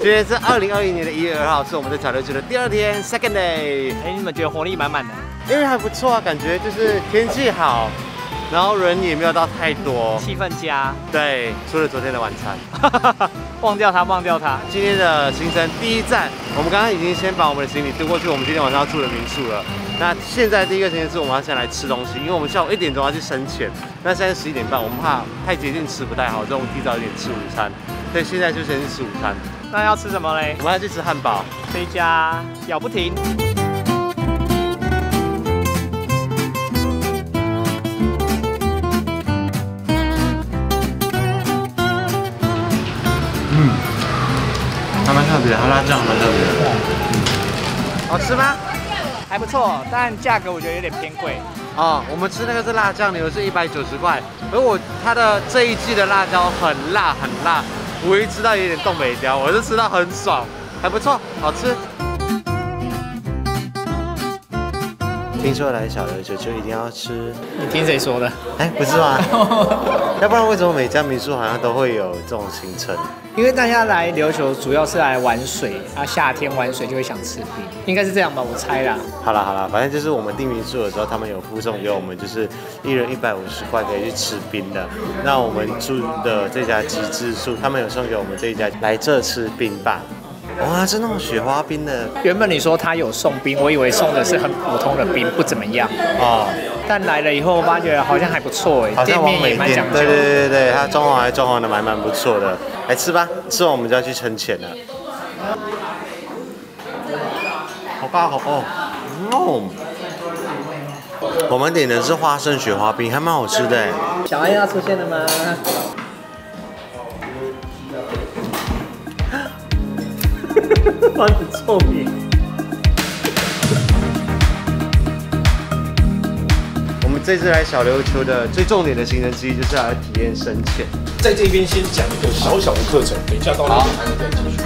今天是2021年的1月2号，是我们在小琉球的第2天 ，second day。 哎，你们觉得活力满满的？ 因为还不错啊，感觉就是天气好，然后人也没有到太多， 气氛佳。 对，除了昨天的晚餐， 忘掉它，忘掉它。 今天的行程第一站，我们刚刚已经先把我们的行李丢过去，我们今天晚上要住的民宿了。那现在第一个行程是我们要先来吃东西，因为我们下午1点钟要去深潜，那现在11点半，我们怕太接近吃不太好，所以我们提早一点吃午餐。所以现在就先去吃午餐。 那要吃什么嘞？ 我们要去吃汉堡， 这一家咬不停。 还蛮特别的，它辣酱蛮特别的。好吃吗？ 还不错，但价格我觉得有点偏贵。 哦，我们吃那个是辣酱牛，是190块，而它的这一季的辣椒很辣很辣，我一吃到有点东北椒，我就吃到很爽，还不错，好吃。听说来小琉球就一定要吃， 你听谁说的？ 哎，不是吗？要不然为什么每家民宿好像都会有这种行程？ 因为大家来琉球主要是来玩水，夏天玩水就会想吃冰，应该是这样吧，我猜啦。 好啦，反正就是我们订民宿的时候，他们有附送给我们，就是1人150块可以去吃冰的。那我们住的这家极致宿，他们有送给我们这一家来这吃冰吧。哇，是那种雪花冰的。 原本你说他有送冰，我以为送的是很普通的冰，不怎么样哦。但来了以后，发觉好像还不错哎，店面也蛮讲究。 对，它装潢还装潢的蛮不错的。来吃吧，吃完我们就要去深潜了。好大口哦！我们点的是花生雪花冰，还蛮好吃的哎。 小爱要出现了吗？我很聪明。 我们这次来小琉球的最重点的行程之一，就是要来体验深潜。 在这边先讲一个小小的课程，等一下到那边还能再继续。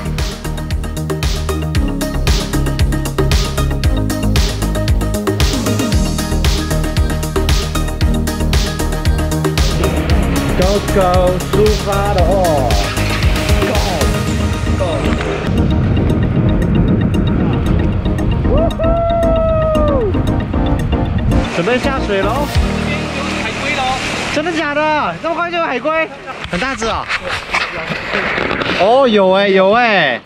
Go， 出发了哦！准备下水喽！ 这边有海龟喽！ 真的假的？这么快就有海龟？很大只啊！哦，有哎。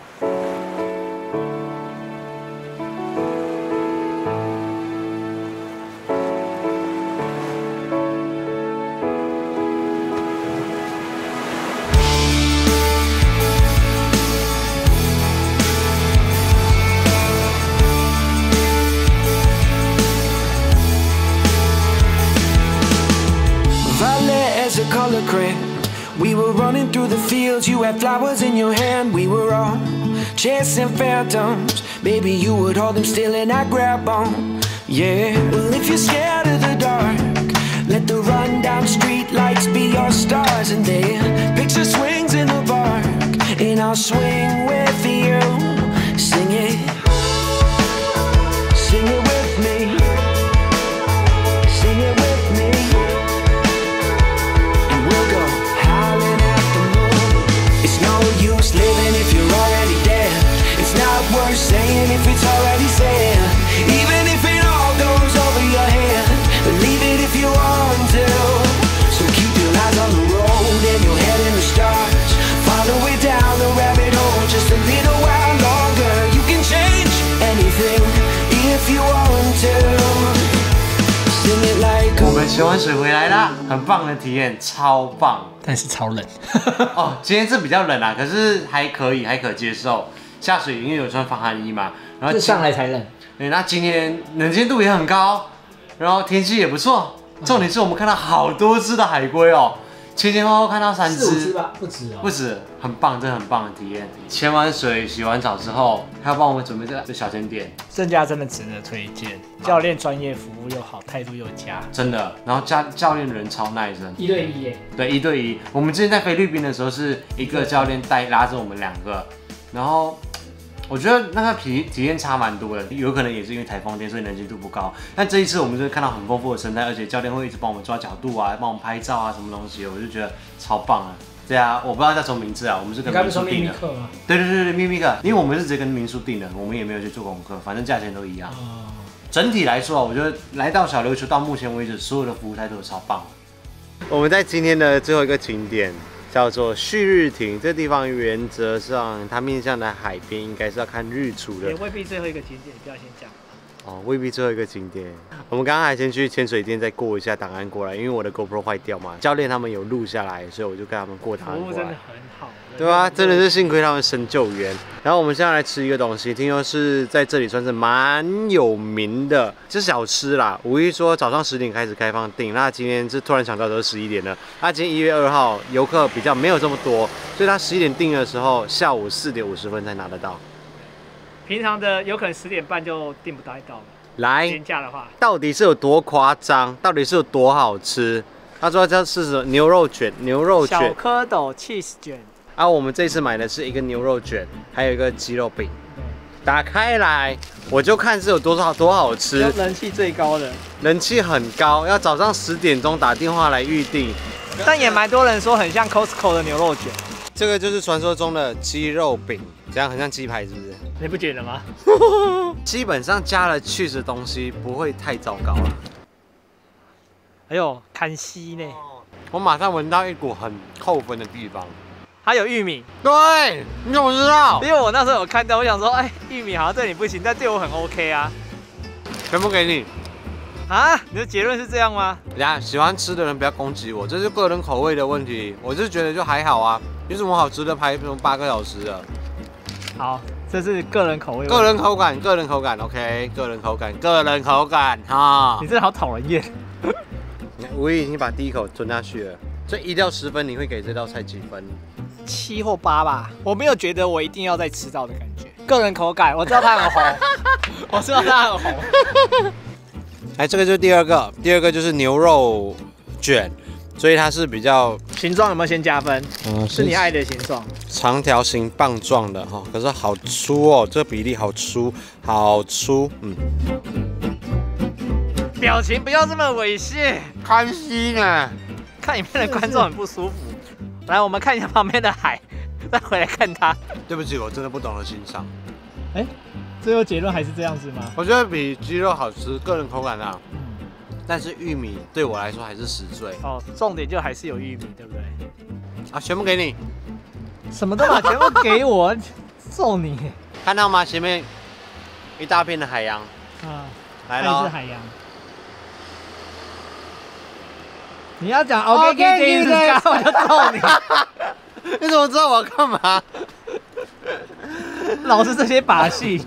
Color grid. We were running through the fields, you had flowers in your hand. We were all chasing phantoms. Baby, you would hold them still and I'd grab on. Yeah, well, if you're scared of the dark, let the rundown street lights be your stars. And then picture swings in the park, and I'll swing with you. Sing it with me. Sing it with me. Living if you're already dead. It's not worth saying if it's already said. Even if it all goes over your head, believe it if you want to. So keep your eyes on the road and your head in the stars. Follow it down the rabbit hole just a little while longer. You can change anything if you want to. Sing it like 我们潜完水回来啦，很棒的体验，超棒。 但是超冷哦，今天是比较冷啊，可是还可以，还可接受。下水因为有穿防寒衣嘛，然后上来才冷。 对，那今天能见度也很高，然后天气也不错。重点是我们看到好多只的海龟哦，前后看到3只 ，4、5只吧，不止哦， 不止，很棒，真的很棒的体验。潜完水、洗完澡之后，还要帮我们准备这小甜点， 这家真的值得推荐。教练专业，服务又好，态度又佳， 真的。然后教练人超耐人 ，1对1耶。 对，1对1。我们之前在菲律宾的时候是一个教练拉着我们2个，然后我觉得那个体验差蛮多的，有可能也是因为台风天，所以能见度不高。但这一次我们就看到很丰富的生态，而且教练会一直帮我们抓角度啊，帮我们拍照啊，什么东西，我就觉得超棒啊。 对啊，我不知道叫什么名字啊，我们是跟民宿订的。对，秘密客，因为我们是直接跟民宿订的，我们也没有去做功课，反正价钱都一样。整体来说，我觉得来到小琉球到目前为止，所有的服务态度都超棒。我们在今天的最后一个景点叫做旭日亭，这地方原则上它面向的海边，应该是要看日出的。 也未必最后一个景点，不要先讲。 哦，未必最后一个景点。我们刚刚还先去潜水店再过一下档案过来，因为我的 GoPro 坏掉嘛，教练他们有录下来，所以我就跟他们过档案过来。服务真的很好。对啊，真的是幸亏他们神救援。然后我们现在来吃一个东西，听说是在这里算是蛮有名的，是小吃啦。无意说早上10点开始开放订，那今天是突然想到都是11点了。那今天1月2号游客比较没有这么多，所以他11点订的时候，下午4点50分才拿得到。 平常的有可能10点半就订不到了。 来， 廉价的话， 到底是有多夸张？到底是有多好吃？他说这是什么牛肉卷， 小蝌蚪 cheese 卷。 啊，我们这次买的是一个牛肉卷，还有一个鸡肉饼。打开来，我就看是有多好吃。 人气最高的， 人气很高，要早上10点钟打电话来预定。 但也蛮多人说很像 Costco 的牛肉卷。 这个就是传说中的鸡肉饼，这样很像鸡排，是不是？ 你不觉得吗？ 基本上加了 cheese 的东西不会太糟糕了。 还有看西呢， 我马上闻到一股很扣分的地方。 还有玉米， 对，你怎么知道？ 因为我那时候有看到，我想说，哎，玉米好像对你不行，但对我很 OK 啊。 全部给你。 啊，你的结论是这样吗？ 喜欢吃的人不要攻击我，这是个人口味的问题。我是觉得就还好啊，有什么好吃的排什么8个小时的？ 好，这是个人口味。 个人口感 ，OK， 个人口感哈。 你真的好讨人厌。 我已经把第一口吞下去了，所以1到10分，你会给这道菜几分 ？7或8吧，我没有觉得我一定要再吃到的感觉。个人口感，我知道它很红，我知道它很红。 哎，这个就是第二个就是牛肉卷，所以它是比较形状有没有先加分？是你爱的形状， 长条形棒状的哈，可是好粗哦，这个比例好粗， 表情不要这么猥亵， 看戏呢， 看影片的观众很不舒服。来，我们看一下旁边的海，再回来看它。 对不起，我真的不懂得欣赏。 哎，最后结论还是这样子吗？ 我觉得比鸡肉好吃，个人口感啊。但是玉米对我来说还是死罪。 哦，重点就还是有玉米，对不对？ 啊，全部给你。 什么都把全部给我，揍你！ 看到吗？前面一大片的海洋。 啊， 来了。 是海洋。你要讲 OK， 我就揍你。 你怎么知道我要干嘛？ 老是这些把戏。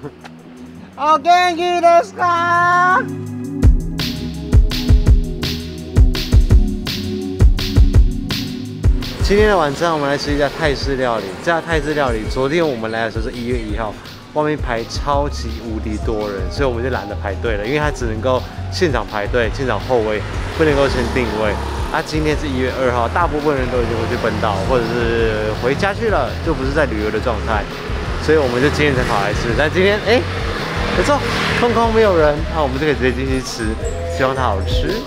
今天的晚上，我们来吃一家泰式料理。这家泰式料理，昨天我们来的时候是1月1号，外面排超级无敌多人，所以我们就懒得排队了，因为它只能够现场排队，现场候位，不能够先定位。啊，今天是1月2号，大部分人都已经回去本岛或者是回家去了，就不是在旅游的状态，所以我们就今天才跑来吃。但今天不错，空空没有人，那我们就可以直接进去吃，希望它好吃。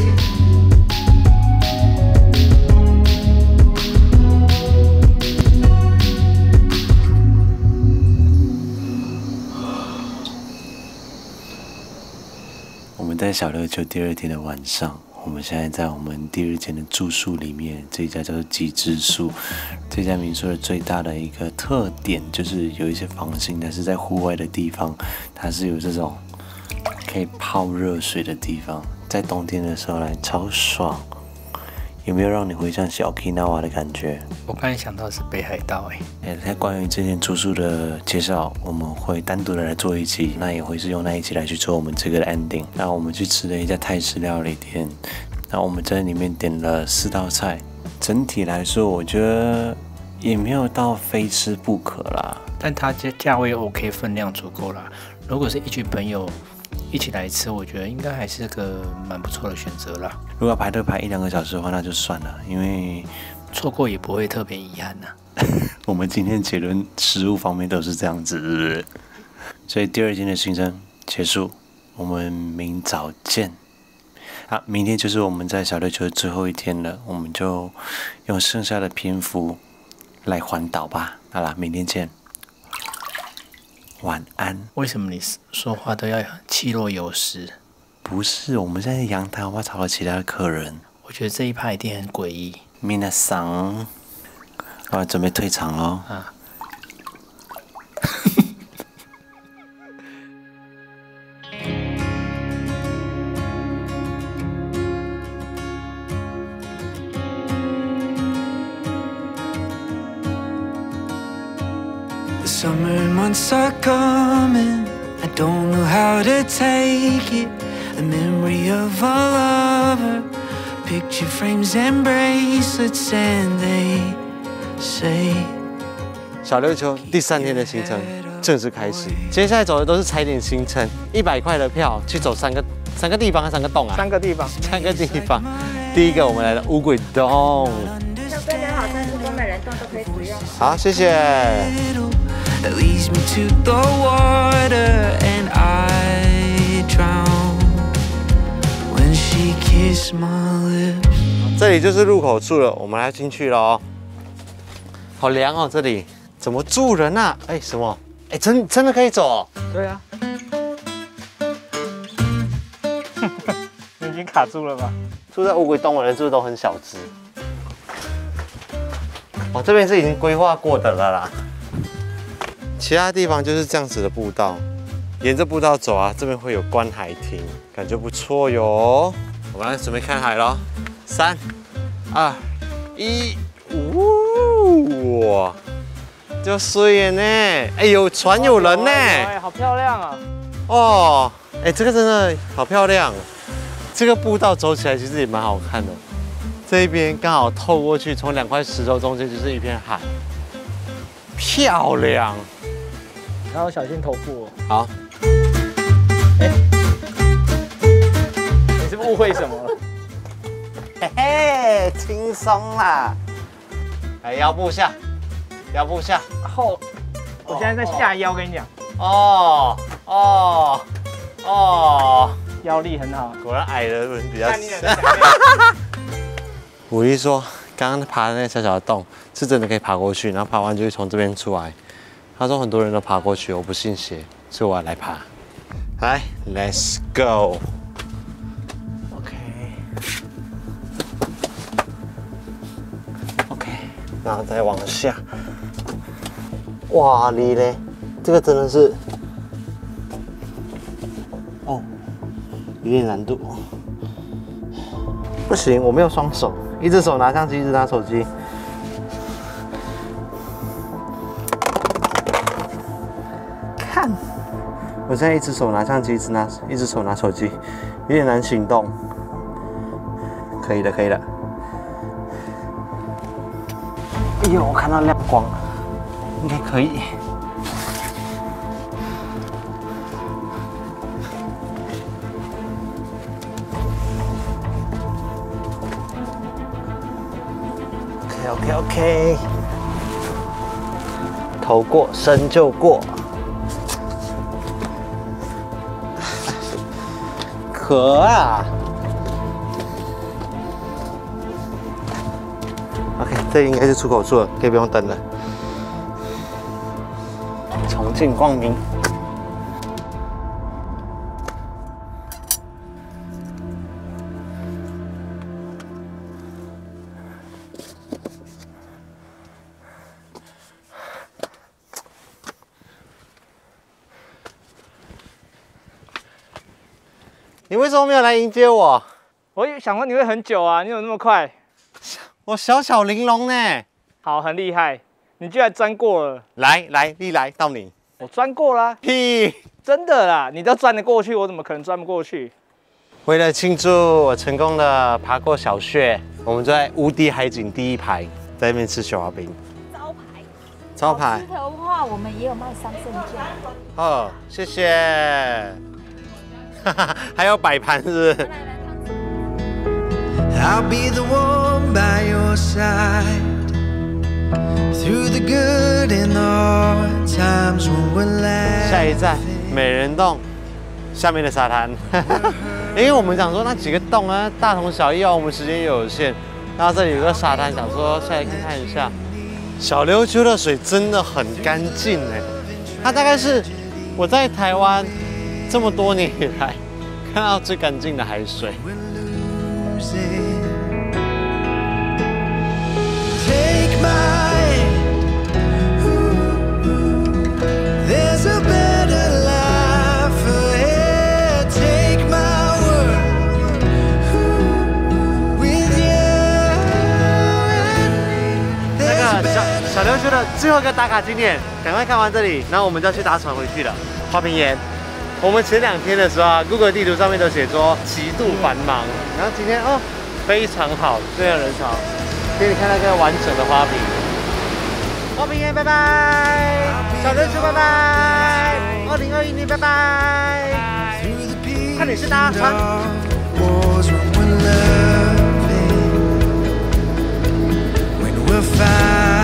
我们在小琉球第2天的晚上，我们现在在我们第2间的住宿里面，这一家叫做极致宿。这家民宿的最大的一个特点就是有一些房型，但是在户外的地方，它是有这种可以泡热水的地方，在冬天的时候来超爽。有没有让你回想起 Okinawa 的感觉？ 我刚才想到是北海道在关于这间住宿的介绍，我们会单独的来做一期，那也会是用那一期来去做我们这个的 ending。那我们去吃了一家泰式料理店，那我们在里面点了4道菜，整体来说我觉得也没有到非吃不可啦， 但它价位 OK， 分量足够啦。如果是一群朋友一起来吃，我觉得应该还是个蛮不错的选择啦。 如果排队排1-2个小时的话，那就算了，因为错过也不会特别遗憾呐。 我们今天结论食物方面都是这样子，所以第2天的行程结束，我们明早见， 好，明天就是我们在小琉球的最后一天了，我们就用剩下的篇幅来环岛吧。好啦，明天见，晚安。 为什么你说话都要气若游丝？ 不是，我们现在阳台，我怕吵到其他的客人。 我觉得这一趴一定很诡异。 皆さん，好，准备退场喽。 啊。 The summer months are coming. I don't know how to take it. A memory of a lover, picture frames and bracelets, and they say 小琉球第3天的行程正式开始。接下来走的都是踩点行程，100块的票去走3个地方，3个洞啊 ，3个地方 ，3个地方。第一个我们来到乌鬼洞。 非常好，3只都每人洞都可以使用。 好，谢谢。 that leads me to the water, and I drown when she kissed my lips. 这里就是入口处了，我们来进去喽。好凉哦，这里怎么住人啊？哎，什么？哎，真的可以走哦？ 对啊。你已经卡住了吧？ 住在乌龟洞的人是不是都很小只？哦，这边是已经规划过的了啦。其他地方就是这样子的步道，沿着步道走啊，这边会有观海亭，感觉不错哟。我们来准备看海咯，3、2、1，哇，就水耶呢！哎，有船有人呢， 哎，好漂亮啊！ 哦，哎，这个真的好漂亮。这个步道走起来其实也蛮好看的。这一边刚好透过去，从2块石头中间就是一片海，漂亮。 然后小心头部哦。 好。 哎，你是不是误会什么了？ 嘿嘿，轻松啦。来，腰部下，腰部下。 后，我现在在下腰，跟你讲。 哦。 腰力很好。 果然矮的人比较。我一说，刚刚爬的那个小小的洞，是真的可以爬过去，然后爬完就会从这边出来。他说很多人都爬过去，我不信邪，所以我要来爬。来 ，Let's go。OK， 然后再往下。哇，你嘞，这个真的是，哦，有点难度。不行，我没有双手，一只手拿相机，一只拿手机。看，我现在一只手拿相机，一只手拿手机，有点难行动。可以的，可以的。哎呦，我看到亮光，应该可以。OK， 头过身就过，可啊 ！OK， 这应该是出口处了，可以不用等了。重庆光明。你为什么没有来迎接我？ 我也想说你会很久啊，你有那么快？ 我小小玲珑呢。 好，很厉害，你居然钻过了。 来，历来到你。 我钻过啦。 屁！ 真的啦，你都钻得过去，我怎么可能钻不过去？ 为了庆祝我成功的爬过小穴，我们就在无敌海景第1排，在那边吃雪花冰。招牌。 吃的话，我们也有卖3圣价。 哦，谢谢。还有摆盘是不是？ I'll be the one by your side through the good and the hard times when we're laughing. 下一站美人洞，下面的沙滩。 因为我们想说那几个洞啊，大同小异哦，我们时间也有限。然后这里有个沙滩，想说下来看一下。小琉球的水真的很干净哎，它大概是我在台湾这么多年以来看到最干净的海水。小琉球的最后一个打卡景点，赶快看完这里，然后我们就要去搭船回去了。花瓶岩，我们前2天的时候啊 ，Google 地图上面都写说极度繁忙，然后今天哦非常好，虽然人潮，给你看那个完整的花瓶。花瓶岩，拜拜！小琉球，拜拜！2021年，拜拜！看你是搭船。We'll find